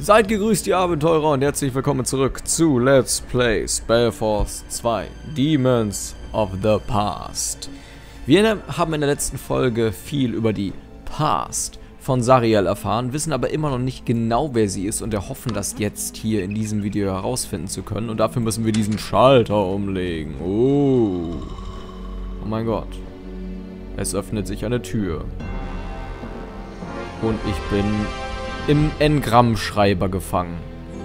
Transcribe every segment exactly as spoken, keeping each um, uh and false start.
Seid gegrüßt, ihr Abenteurer, und herzlich willkommen zurück zu Let's Play Spellforce zwei Demons of the Past. Wir haben in der letzten Folge viel über die Past von Zariel erfahren, wissen aber immer noch nicht genau, wer sie ist und erhoffen, das jetzt hier in diesem Video herausfinden zu können. Und dafür müssen wir diesen Schalter umlegen. Oh, oh mein Gott. Es öffnet sich eine Tür. Und ich bin im Engramm-Schreiber gefangen.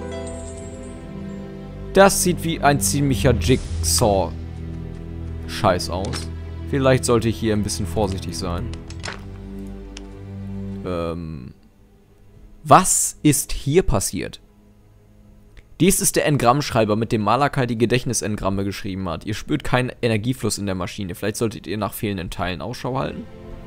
Das sieht wie ein ziemlicher Jigsaw-Scheiß aus. Vielleicht sollte ich hier ein bisschen vorsichtig sein. Ähm. Was ist hier passiert? Dies ist der Engrammschreiber, mit dem Malakai die Gedächtnisengramme geschrieben hat. Ihr spürt keinen Energiefluss in der Maschine. Vielleicht solltet ihr nach fehlenden Teilen Ausschau halten.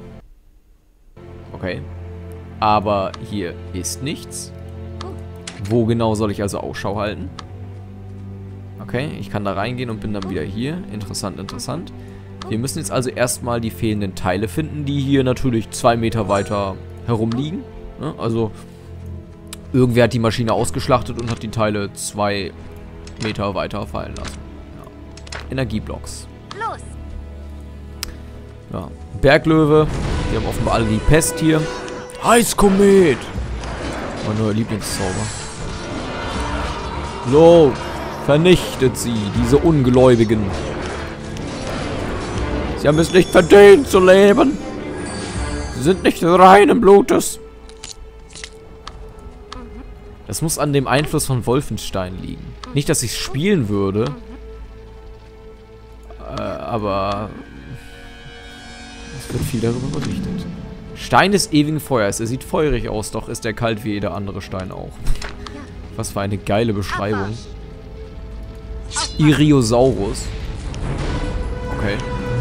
Okay. Aber hier ist nichts. Wo genau soll ich also Ausschau halten? Okay, ich kann da reingehen und bin dann wieder hier. Interessant, interessant. Wir müssen jetzt also erstmal die fehlenden Teile finden, die hier natürlich zwei Meter weiter herumliegen. Ne? Also, irgendwer hat die Maschine ausgeschlachtet und hat die Teile zwei Meter weiter fallen lassen. Ja. Energieblocks. Los. Ja. Berglöwe. Wir haben offenbar alle die Pest hier. Eiskomet! Mein neuer Lieblingszauber. Los! Vernichtet sie, diese Ungläubigen. Sie haben es nicht verdient zu leben. Sie sind nicht reinen Blutes. Das muss an dem Einfluss von Wolfenstein liegen. Nicht, dass ich es spielen würde. Äh, aber es wird viel darüber berichtet. Stein des ewigen Feuers. Er sieht feurig aus, doch ist er kalt wie jeder andere Stein auch. Was für eine geile Beschreibung. Iriosaurus. Okay.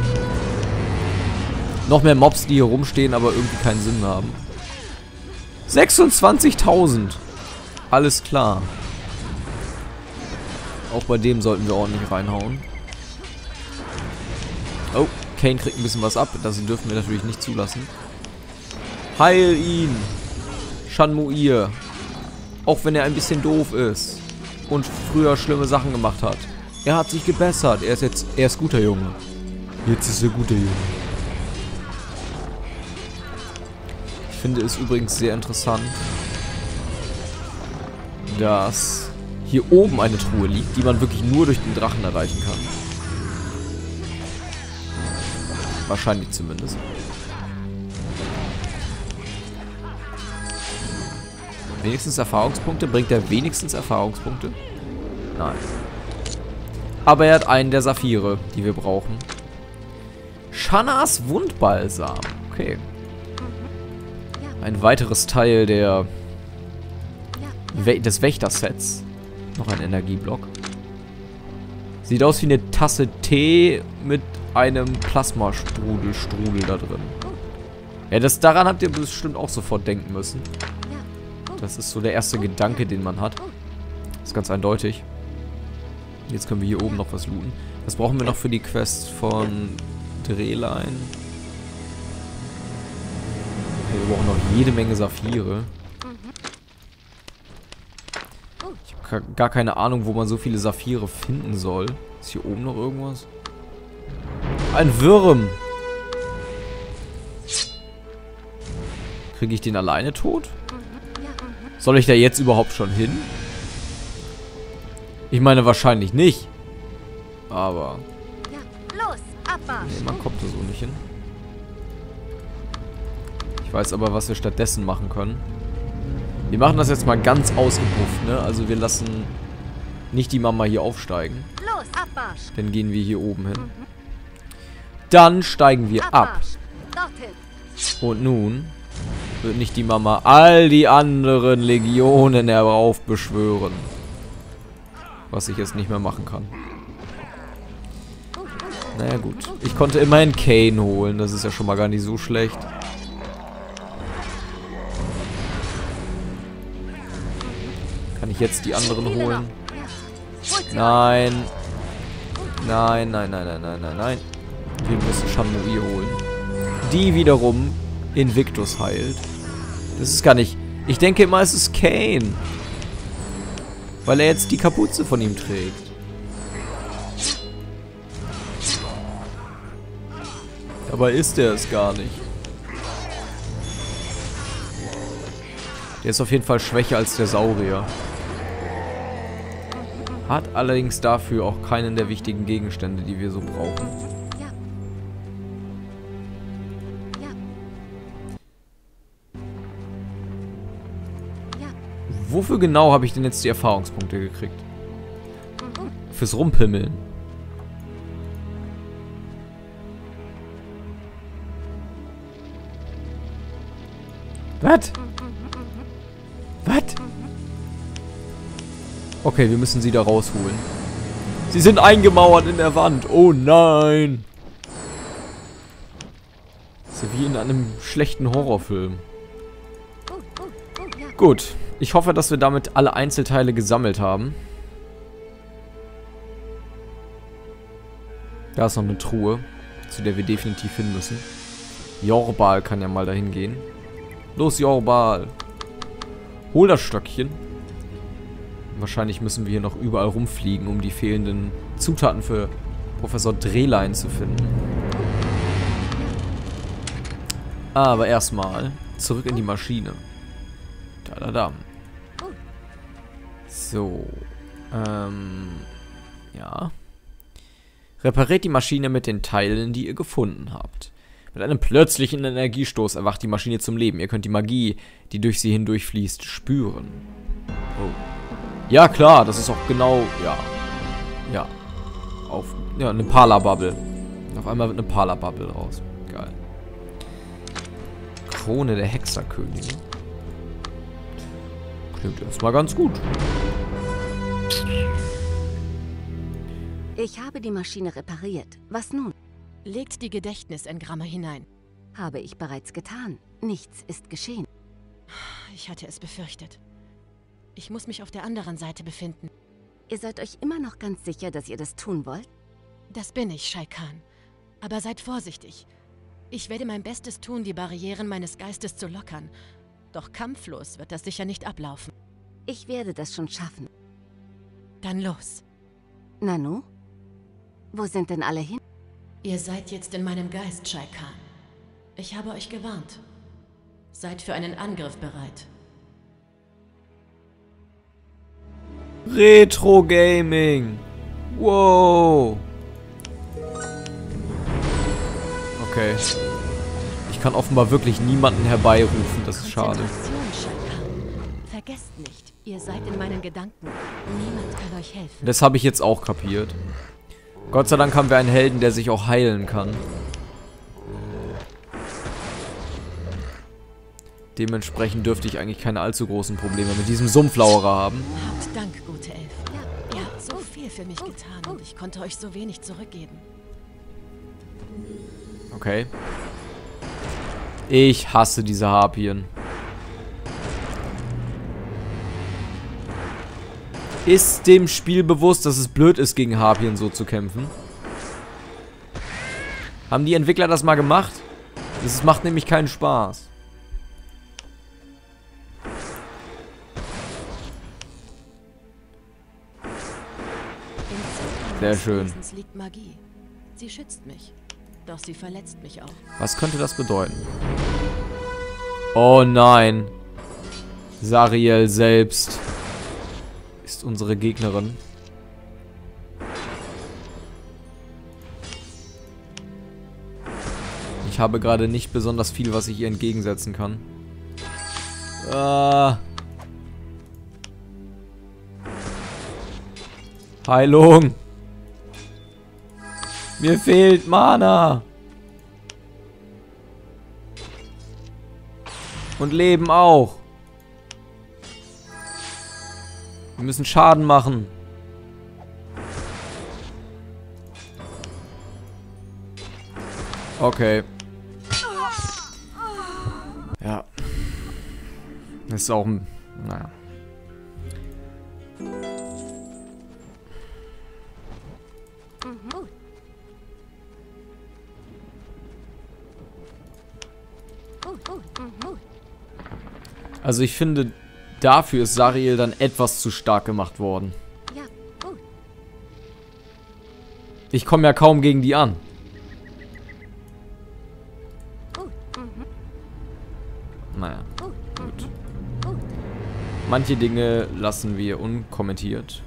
Noch mehr Mobs, die hier rumstehen, aber irgendwie keinen Sinn haben. sechsundzwanzigtausend. Alles klar. Auch bei dem sollten wir ordentlich reinhauen. Oh, Kane kriegt ein bisschen was ab. Das dürfen wir natürlich nicht zulassen. Heil ihn! Shanmuir. Auch wenn er ein bisschen doof ist. Und früher schlimme Sachen gemacht hat. Er hat sich gebessert. Er ist jetzt... Er ist guter Junge. Jetzt ist er guter Junge. Ich finde es übrigens sehr interessant, dass hier oben eine Truhe liegt, die man wirklich nur durch den Drachen erreichen kann. Wahrscheinlich zumindest. Wenigstens Erfahrungspunkte? Bringt er wenigstens Erfahrungspunkte? Nein. Aber er hat einen der Saphire, die wir brauchen. Shannas Wundbalsam. Okay. Ein weiteres Teil der We des Wächter-Sets. Noch ein Energieblock. Sieht aus wie eine Tasse Tee mit einem Plasmastrudel Strudel da drin. Ja, das, daran habt ihr bestimmt auch sofort denken müssen. Das ist so der erste Gedanke, den man hat. Das ist ganz eindeutig. Jetzt können wir hier oben noch was looten. Was brauchen wir noch für die Quest von Drehlein? Okay, wir brauchen noch jede Menge Saphire. Ich habe gar keine Ahnung, wo man so viele Saphire finden soll. Ist hier oben noch irgendwas? Ein Wurm! Kriege ich den alleine tot? Soll ich da jetzt überhaupt schon hin? Ich meine wahrscheinlich nicht. Aber... Nee, man kommt da so nicht hin. Ich weiß aber, was wir stattdessen machen können. Wir machen das jetzt mal ganz ausgepufft, ne? Also wir lassen nicht die Mama hier aufsteigen. Dann gehen wir hier oben hin. Dann steigen wir ab. Und nun wird nicht die Mama all die anderen Legionen heraufbeschwören. Was ich jetzt nicht mehr machen kann. Naja gut. Ich konnte immerhin Kane holen. Das ist ja schon mal gar nicht so schlecht. Kann ich jetzt die anderen holen? Nein. Nein, nein, nein, nein, nein, nein, nein. Wir müssen Shanmuir holen. Die wiederum Invictus heilt. Das ist gar nicht... Ich denke immer, es ist Kane. Weil er jetzt die Kapuze von ihm trägt. Dabei ist er es gar nicht. Der ist auf jeden Fall schwächer als der Saurier. Hat allerdings dafür auch keinen der wichtigen Gegenstände, die wir so brauchen. Wofür genau habe ich denn jetzt die Erfahrungspunkte gekriegt? Fürs Rumpimmeln. Was? Was? Okay, wir müssen sie da rausholen. Sie sind eingemauert in der Wand. Oh nein. Das ist ja wie in einem schlechten Horrorfilm. Gut. Ich hoffe, dass wir damit alle Einzelteile gesammelt haben. Da ist noch eine Truhe, zu der wir definitiv hin müssen. Jorbal kann ja mal dahin gehen. Los, Jorbal. Hol das Stöckchen. Wahrscheinlich müssen wir hier noch überall rumfliegen, um die fehlenden Zutaten für Professor Drehlein zu finden. Aber erstmal zurück in die Maschine. Da, da, da. So. Ähm. Ja. Repariert die Maschine mit den Teilen, die ihr gefunden habt. Mit einem plötzlichen Energiestoß erwacht die Maschine zum Leben. Ihr könnt die Magie, die durch sie hindurchfließt, spüren. Oh. Ja, klar, das ist auch genau, ja. Ja. Auf, ja, eine Pala-Bubble. Auf einmal wird eine Pala-Bubble raus. Geil. Krone der Hexerkönigin. Klingt erstmal ganz gut. Ich habe die Maschine repariert. Was nun? Legt die Gedächtnisengramme hinein. Habe ich bereits getan. Nichts ist geschehen. Ich hatte es befürchtet. Ich muss mich auf der anderen Seite befinden. Ihr seid euch immer noch ganz sicher, dass ihr das tun wollt? Das bin ich, Shai Kahn. Aber seid vorsichtig. Ich werde mein Bestes tun, die Barrieren meines Geistes zu lockern. Doch kampflos wird das sicher nicht ablaufen. Ich werde das schon schaffen. Dann los. Nanu? Wo sind denn alle hin? Ihr seid jetzt in meinem Geist, Shai Kahn. Ich habe euch gewarnt. Seid für einen Angriff bereit. Retro Gaming. Wow. Okay. Ich kann offenbar wirklich niemanden herbeirufen. Das ist schade. Vergesst nicht, ihr seid in meinen Gedanken. Niemand kann euch helfen. Das habe ich jetzt auch kapiert. Gott sei Dank haben wir einen Helden, der sich auch heilen kann. Dementsprechend dürfte ich eigentlich keine allzu großen Probleme mit diesem Sumpflaurer haben. Habt Dank, gute Elfe. Ja, ihr habt so viel für mich getan und ich konnte euch so wenig zurückgeben. Okay. Ich hasse diese Harpien. Ist dem Spiel bewusst, dass es blöd ist, gegen Harpien so zu kämpfen? Haben die Entwickler das mal gemacht? Das macht nämlich keinen Spaß. Sehr schön. Liegt Magie. Sie schützt mich, doch sie verletzt mich auch. Was könnte das bedeuten? Oh nein. Zariel selbst ist unsere Gegnerin. Ich habe gerade nicht besonders viel, was ich ihr entgegensetzen kann. Ah. Heilung. Mir fehlt Mana. Und Leben auch. Wir müssen Schaden machen. Okay. Ja. Das ist auch ein... Naja. Also ich finde, dafür ist Zariel dann etwas zu stark gemacht worden. Ja, gut. Ich komme ja kaum gegen die an. Gut. Mhm. Naja, Gut. gut. Gut. Manche Dinge lassen wir unkommentiert.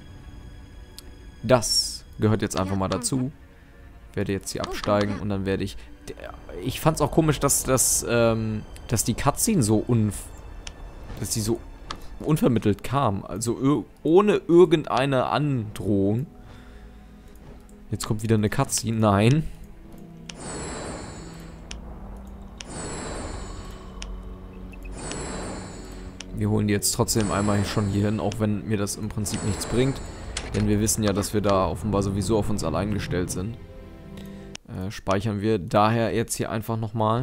Das gehört jetzt einfach mal dazu. Ich werde jetzt hier absteigen und dann werde ich... Ich fand es auch komisch, dass, dass, ähm, dass die Cutscene so un... dass die so unvermittelt kam. Also ohne irgendeine Androhung. Jetzt kommt wieder eine Cutscene. Nein. Wir holen die jetzt trotzdem einmal schon hier hin, auch wenn mir das im Prinzip nichts bringt. Denn wir wissen ja, dass wir da offenbar sowieso auf uns allein gestellt sind. Äh, speichern wir daher jetzt hier einfach nochmal.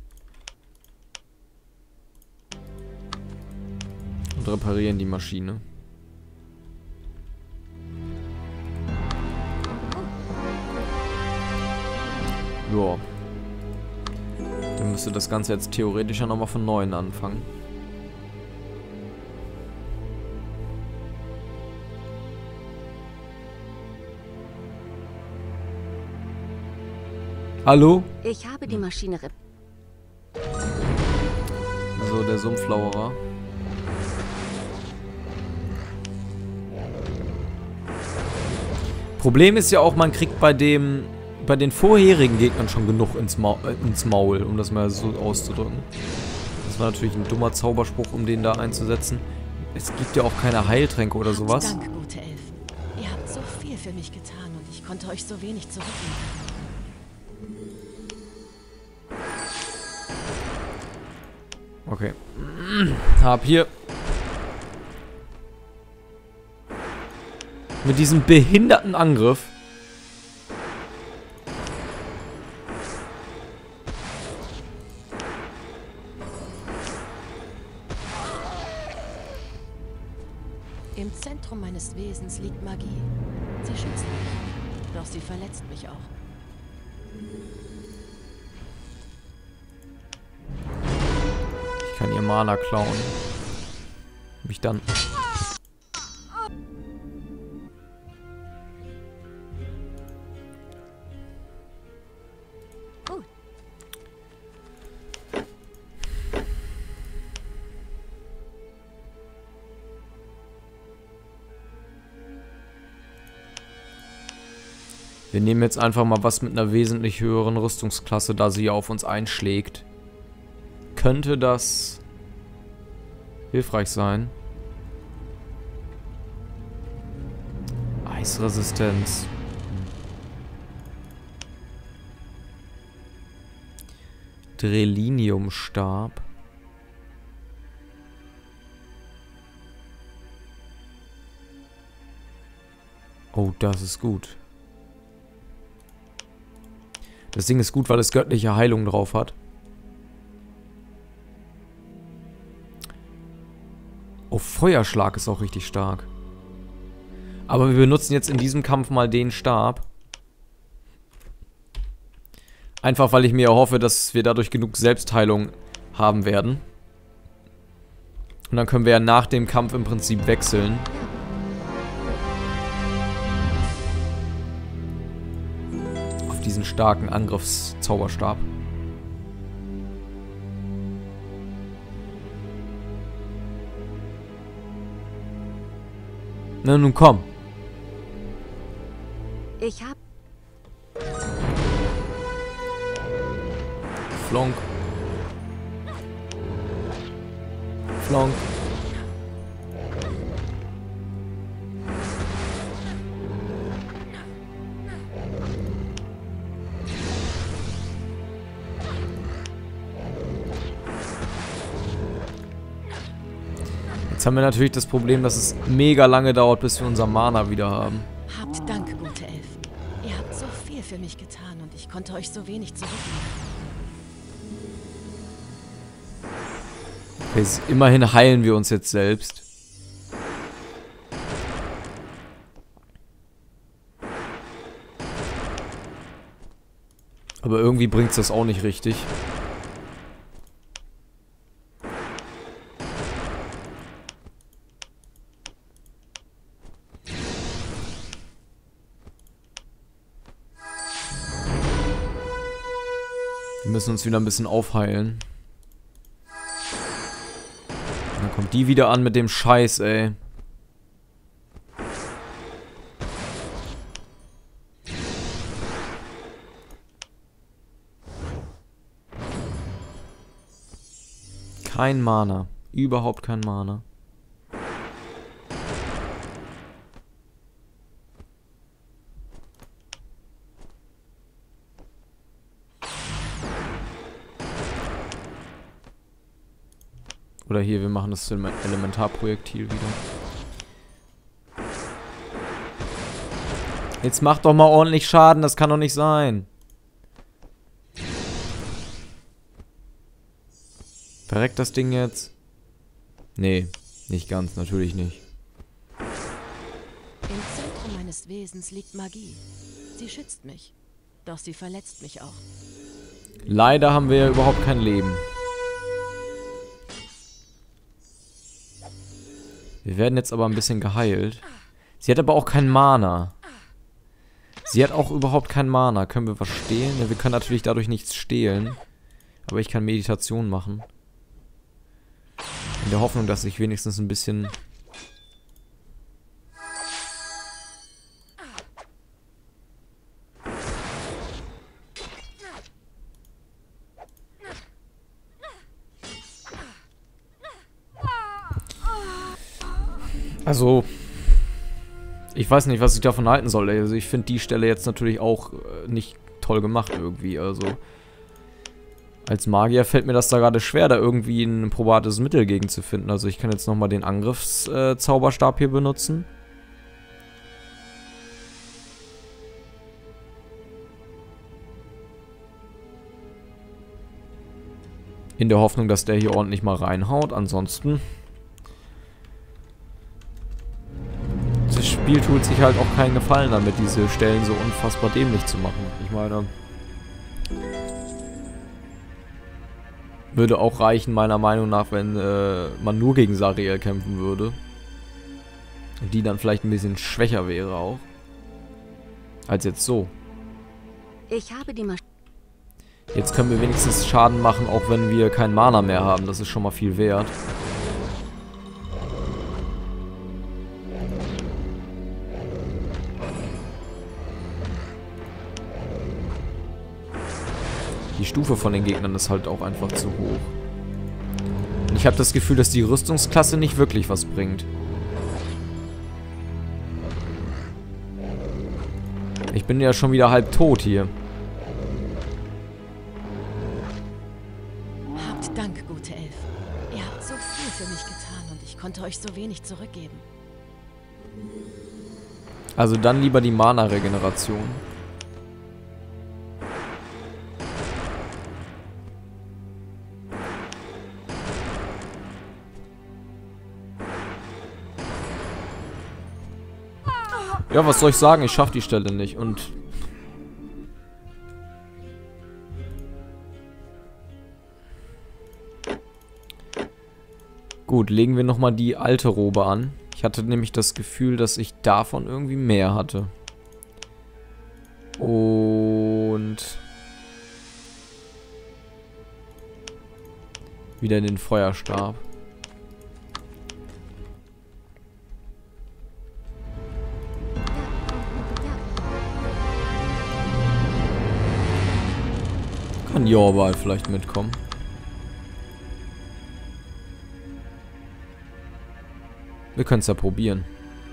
Und reparieren die Maschine. Joa. Dann müsste das Ganze jetzt theoretisch ja nochmal von Neuem anfangen. Hallo? Ich habe die Maschine repariert. So, der Sumpflauerer. Problem ist ja auch, man kriegt bei dem, bei den vorherigen Gegnern schon genug ins, Ma äh, ins Maul, um das mal so auszudrücken. Das war natürlich ein dummer Zauberspruch, um den da einzusetzen. Es gibt ja auch keine Heiltränke oder sowas. Dank, gute Elfen. Ihr habt so viel für mich getan und ich konnte euch so wenig zurückgeben. Okay. Hab hier. Mit diesem behinderten Angriff. Im Zentrum meines Wesens liegt Magie. Sie schützt mich, doch sie verletzt mich auch. Ich kann ihr Mana klauen. Mich dann... Gut. Wir nehmen jetzt einfach mal was mit einer wesentlich höheren Rüstungsklasse, da sie auf uns einschlägt. Könnte das hilfreich sein. Eisresistenz. Dreliniumstab. Oh, das ist gut. Das Ding ist gut, weil es göttliche Heilung drauf hat. Oh, Feuerschlag ist auch richtig stark. Aber wir benutzen jetzt in diesem Kampf mal den Stab. Einfach, weil ich mir erhoffe, dass wir dadurch genug Selbstheilung haben werden. Und dann können wir ja nach dem Kampf im Prinzip wechseln. Auf diesen starken Angriffszauberstab. Na nun komm. Ich hab... Flonk. Flonk. Jetzt haben wir natürlich das Problem, dass es mega lange dauert, bis wir unser Mana wieder haben. Habt Dank, gute Elfen. Ihr habt so viel für mich getan und ich konnte euch so wenig zurückgeben. Okay, immerhin heilen wir uns jetzt selbst. Aber irgendwie bringt es das auch nicht richtig. Wir müssen uns wieder ein bisschen aufheilen. Dann kommt die wieder an mit dem Scheiß, ey. Kein Mana. Überhaupt kein Mana. Oder hier, wir machen das Elementarprojektil wieder. Jetzt macht doch mal ordentlich Schaden, das kann doch nicht sein. Verreckt das Ding jetzt? Nee, nicht ganz, natürlich nicht. Im Zentrum meines Wesens liegt Magie. Sie schützt mich, doch sie verletzt mich auch. Leider haben wir ja überhaupt kein Leben. Wir werden jetzt aber ein bisschen geheilt. Sie hat aber auch kein Mana. Sie hat auch überhaupt kein Mana. Können wir was stehlen? Ja, wir können natürlich dadurch nichts stehlen. Aber ich kann Meditation machen. In der Hoffnung, dass ich wenigstens ein bisschen... Also, ich weiß nicht, was ich davon halten soll. Also ich finde die Stelle jetzt natürlich auch äh, nicht toll gemacht irgendwie. Also, als Magier fällt mir das da gerade schwer, da irgendwie ein probates Mittel gegen zu finden. Also ich kann jetzt nochmal den Angriffszauberstab hier benutzen. In der Hoffnung, dass der hier ordentlich mal reinhaut. Ansonsten... Das Spiel tut sich halt auch keinen Gefallen damit, diese Stellen so unfassbar dämlich zu machen. Ich meine... Würde auch reichen, meiner Meinung nach, wenn äh, man nur gegen Zariel kämpfen würde. Und die dann vielleicht ein bisschen schwächer wäre auch. Als jetzt so. Ich habe die Masch Jetzt können wir wenigstens Schaden machen, auch wenn wir kein Mana mehr haben. Das ist schon mal viel wert. Die Stufe von den Gegnern ist halt auch einfach zu hoch. Und ich habe das Gefühl, dass die Rüstungsklasse nicht wirklich was bringt. Ich bin ja schon wieder halb tot hier. Habt Dank, gute Elf. Ihr habt so viel für mich getan und ich konnte euch so wenig zurückgeben. Also dann lieber die Mana-Regeneration. Ja, was soll ich sagen? Ich schaff die Stelle nicht und... Gut, legen wir nochmal die alte Robe an. Ich hatte nämlich das Gefühl, dass ich davon irgendwie mehr hatte. Und... Wieder den Feuerstab. Kann Jorbal vielleicht mitkommen. Wir können es ja probieren.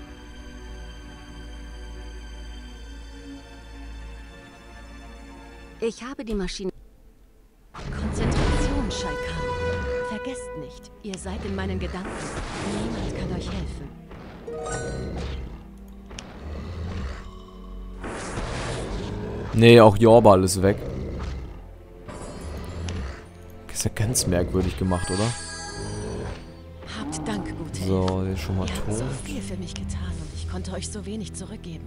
Ich habe die Maschine... Konzentration, Schalkan. Vergesst nicht, ihr seid in meinen Gedanken. Niemand kann euch helfen. Nee, auch Jorbal ist weg. Ist ja ganz merkwürdig gemacht, oder? Habt Dank, gute So, der ist schon mal Ihr habt tot. so viel für mich getan und ich konnte euch so wenig zurückgeben.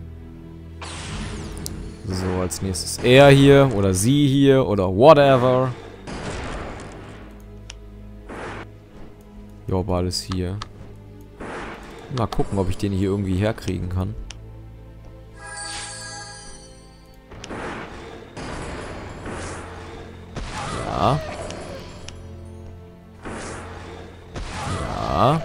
So, als nächstes er hier oder sie hier oder whatever. Jorbal ist hier. Mal gucken, ob ich den hier irgendwie herkriegen kann. Ja. Ja.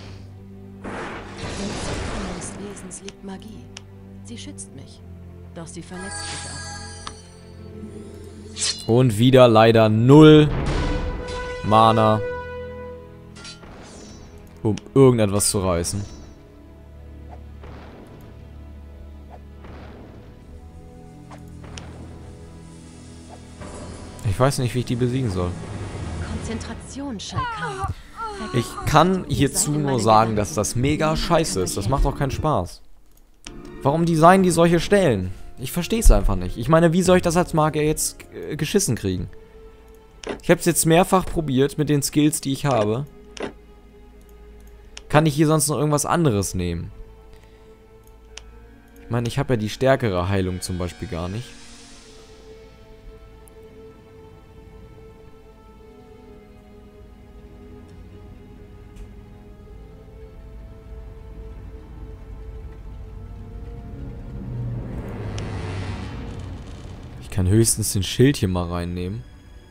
Im Zentrum meines Wesens liegt Magie. Sie schützt mich. Doch sie verletzt mich auch. Und wieder leider null Mana, um irgendetwas zu reißen. Ich weiß nicht, wie ich die besiegen soll. Konzentration, Shai Kahn. Ich kann hierzu nur sagen, dass das mega scheiße ist. Das macht doch keinen Spaß. Warum designen die solche Stellen? Ich verstehe es einfach nicht. Ich meine, wie soll ich das als Magier jetzt äh, geschissen kriegen? Ich habe es jetzt mehrfach probiert mit den Skills, die ich habe. Kann ich hier sonst noch irgendwas anderes nehmen? Ich meine, ich habe ja die stärkere Heilung zum Beispiel gar nicht. Ich kann höchstens den Schild hier mal reinnehmen.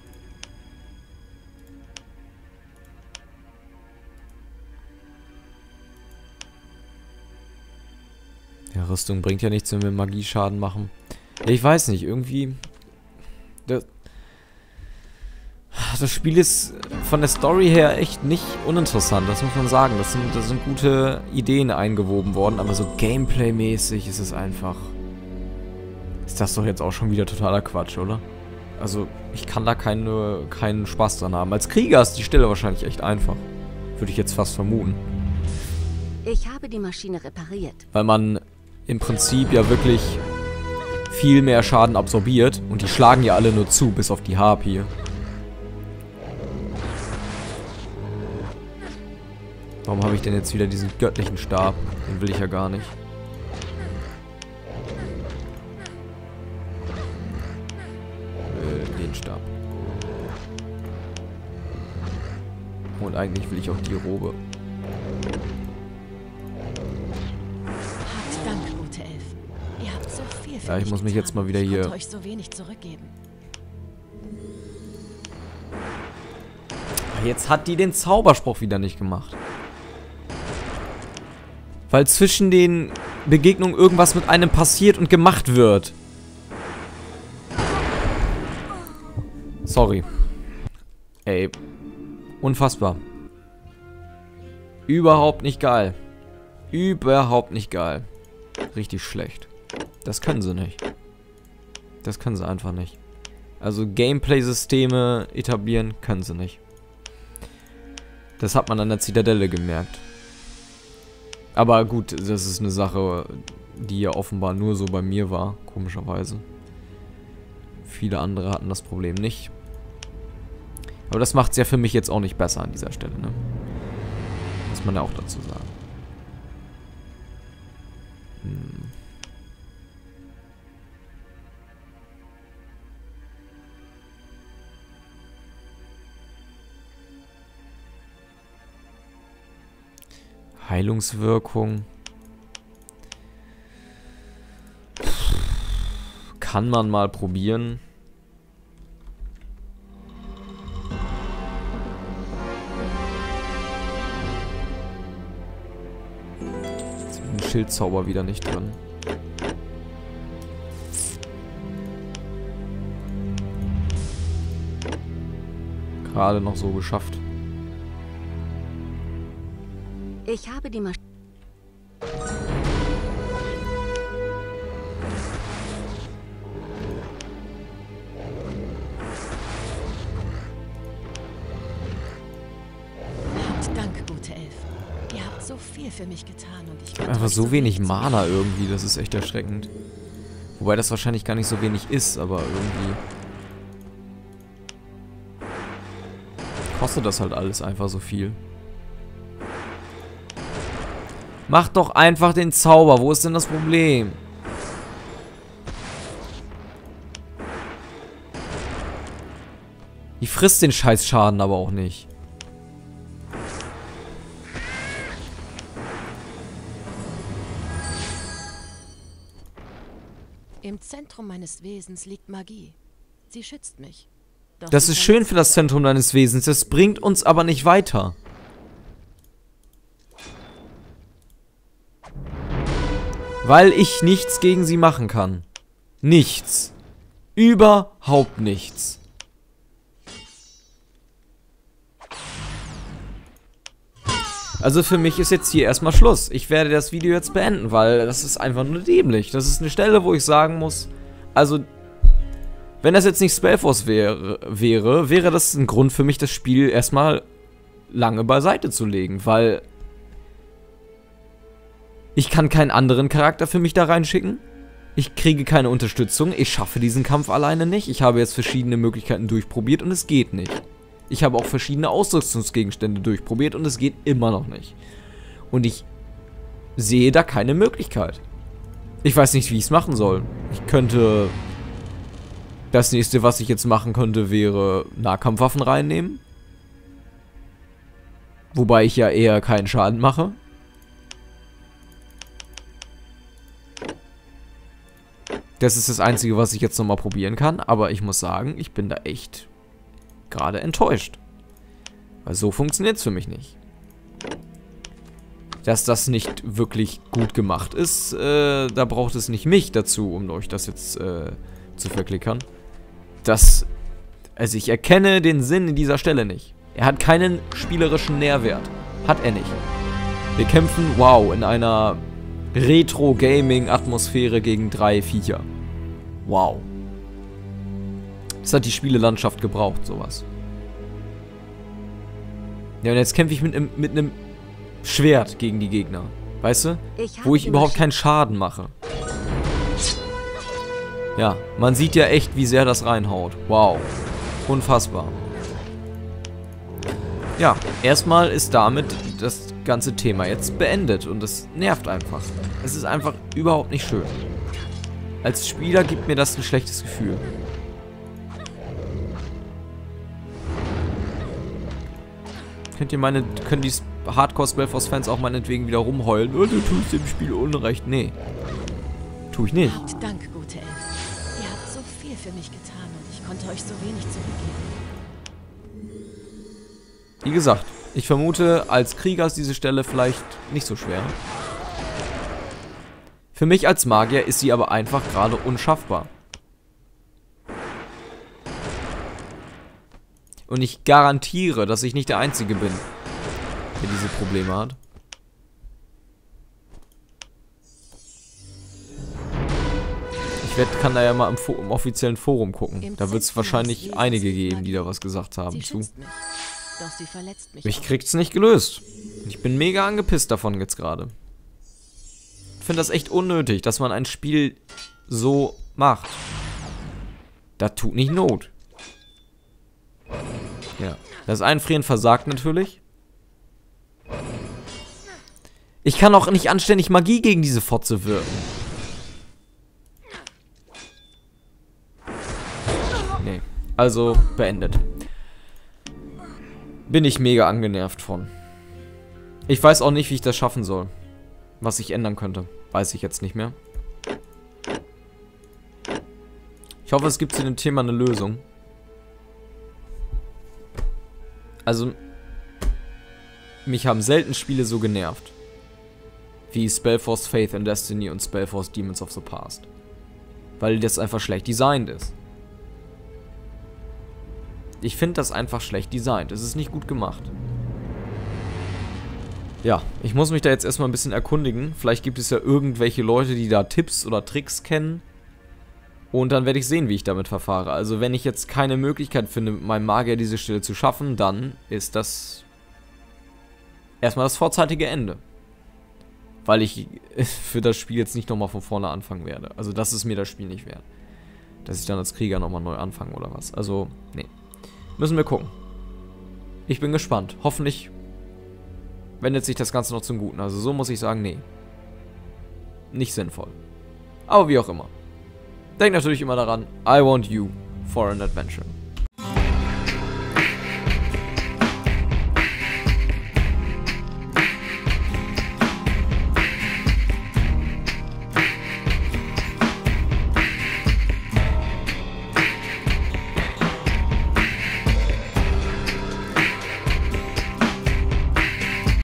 Ja, Rüstung bringt ja nichts, wenn wir Magieschaden machen. Ja, ich weiß nicht, irgendwie... Das, das Spiel ist von der Story her echt nicht uninteressant, das muss man sagen. Das sind, das sind gute Ideen eingewoben worden, aber so Gameplay-mäßig ist es einfach... Ist das doch jetzt auch schon wieder totaler Quatsch, oder? Also, ich kann da keine, keinen Spaß dran haben. Als Krieger ist die Stelle wahrscheinlich echt einfach. Würde ich jetzt fast vermuten. Ich habe die Maschine repariert. Weil man im Prinzip ja wirklich viel mehr Schaden absorbiert. Und die schlagen ja alle nur zu, bis auf die Harpie. Warum habe ich denn jetzt wieder diesen göttlichen Stab? Den will ich ja gar nicht. Den Stab. Und eigentlich will ich auch die Robe. Habt Dank, gute Elfen. Ihr habt so viel für Ja, ich mich muss mich getan. jetzt mal wieder Ich hier... konnte euch so wenig zurückgeben. Jetzt hat die den Zauberspruch wieder nicht gemacht. Weil zwischen den Begegnungen irgendwas mit einem passiert und gemacht wird. Sorry. Ey. Unfassbar. Überhaupt nicht geil. Überhaupt nicht geil. Richtig schlecht. Das können sie nicht. Das können sie einfach nicht. Also Gameplay-Systeme etablieren können sie nicht. Das hat man an der Zitadelle gemerkt. Aber gut, das ist eine Sache, die ja offenbar nur so bei mir war, komischerweise. Viele andere hatten das Problem nicht. Aber das macht es ja für mich jetzt auch nicht besser an dieser Stelle, ne? Muss man ja auch dazu sagen. Hm. Heilungswirkung. Kann man mal probieren. Jetzt ist ein Schildzauber wieder nicht drin. Gerade noch so geschafft. Ich habe die Maschine... Habt Dank, gute Elfen. Ihr habt so viel für mich getan und ich konnte Einfach euch so wenig wenig Mana irgendwie, das ist echt erschreckend. Wobei das wahrscheinlich gar nicht so wenig ist, aber irgendwie... kostet das halt alles einfach so viel. Mach doch einfach den Zauber. Wo ist denn das Problem? Die frisst den Scheißschaden aber auch nicht. Im Zentrum meines Wesens liegt Magie. Sie schützt mich. Doch Das sie ist schön verletzt für das Zentrum deines Wesens, das bringt uns aber nicht weiter. Weil ich nichts gegen sie machen kann. Nichts. Überhaupt nichts. Also für mich ist jetzt hier erstmal Schluss. Ich werde das Video jetzt beenden, weil das ist einfach nur dämlich. Das ist eine Stelle, wo ich sagen muss, also, wenn das jetzt nicht Spellforce wäre, wäre, wäre das ein Grund für mich, das Spiel erstmal lange beiseite zu legen, weil ich kann keinen anderen Charakter für mich da reinschicken. Ich kriege keine Unterstützung. Ich schaffe diesen Kampf alleine nicht. Ich habe jetzt verschiedene Möglichkeiten durchprobiert und es geht nicht. Ich habe auch verschiedene Ausrüstungsgegenstände durchprobiert und es geht immer noch nicht. Und ich sehe da keine Möglichkeit. Ich weiß nicht, wie ich es machen soll. Ich könnte... Das nächste, was ich jetzt machen könnte, wäre Nahkampfwaffen reinnehmen. Wobei ich ja eher keinen Schaden mache. Das ist das Einzige, was ich jetzt nochmal probieren kann. Aber ich muss sagen, ich bin da echt gerade enttäuscht. Weil so funktioniert es für mich nicht. Dass das nicht wirklich gut gemacht ist, äh, da braucht es nicht mich dazu, um euch das jetzt äh, zu verklickern. Das, also ich erkenne den Sinn in dieser Stelle nicht. Er hat keinen spielerischen Nährwert. Hat er nicht. Wir kämpfen, wow, in einer Retro-Gaming-Atmosphäre gegen drei Viecher. Wow. Das hat die Spielelandschaft gebraucht, sowas. Ja, und jetzt kämpfe ich mit einem mit einem Schwert gegen die Gegner. Weißt du? Ich Wo ich überhaupt keinen Schaden mache. Ja, man sieht ja echt, wie sehr das reinhaut. Wow. Unfassbar. Ja, erstmal ist damit das ganze Thema jetzt beendet. Und das nervt einfach. Es ist einfach überhaupt nicht schön. Als Spieler gibt mir das ein schlechtes Gefühl. Könnt ihr meine, können die Hardcore-Spellforce-Fans auch meinetwegen wieder rumheulen? Oh, du tust dem Spiel Unrecht. Nee. Tu ich nicht. Habt Dank, gute Elf. Ihr habt so viel für mich getan und ich konnte euch so wenig zurückgeben. Wie gesagt, ich vermute, als Krieger ist diese Stelle vielleicht nicht so schwer. Für mich als Magier ist sie aber einfach gerade unschaffbar. Und ich garantiere, dass ich nicht der Einzige bin, der diese Probleme hat. Ich werd, kann da ja mal im, Fo im offiziellen Forum gucken. Da wird es wahrscheinlich einige geben, die da was gesagt haben zu. Mich, doch sie verletzt mich. Mich kriegt's nicht gelöst. Ich bin mega angepisst davon jetzt gerade. Ich finde das echt unnötig, dass man ein Spiel so macht. Das tut nicht Not. Ja. Das Einfrieren versagt natürlich. Ich kann auch nicht anständig Magie gegen diese Fotze wirken. Nee. Also, beendet. Bin ich mega angenervt von. Ich weiß auch nicht, wie ich das schaffen soll. Was ich ändern könnte. Weiß ich jetzt nicht mehr. Ich hoffe, es gibt zu dem Thema eine Lösung. Also, mich haben selten Spiele so genervt. Wie Spellforce Faith and Destiny und Spellforce Demons of the Past. Weil das einfach schlecht designt ist. Ich finde das einfach schlecht designt. Es ist nicht gut gemacht. Ja, ich muss mich da jetzt erstmal ein bisschen erkundigen. Vielleicht gibt es ja irgendwelche Leute, die da Tipps oder Tricks kennen. Und dann werde ich sehen, wie ich damit verfahre. Also wenn ich jetzt keine Möglichkeit finde, mit meinem Magier diese Stelle zu schaffen, dann ist das erstmal das vorzeitige Ende. Weil ich für das Spiel jetzt nicht nochmal von vorne anfangen werde. Also das ist mir das Spiel nicht wert. Dass ich dann als Krieger nochmal neu anfange oder was. Also, nee. Müssen wir gucken. Ich bin gespannt. Hoffentlich wendet sich das Ganze noch zum Guten. Also so muss ich sagen, nee. Nicht sinnvoll. Aber wie auch immer. Denkt natürlich immer daran, I want you for an adventure.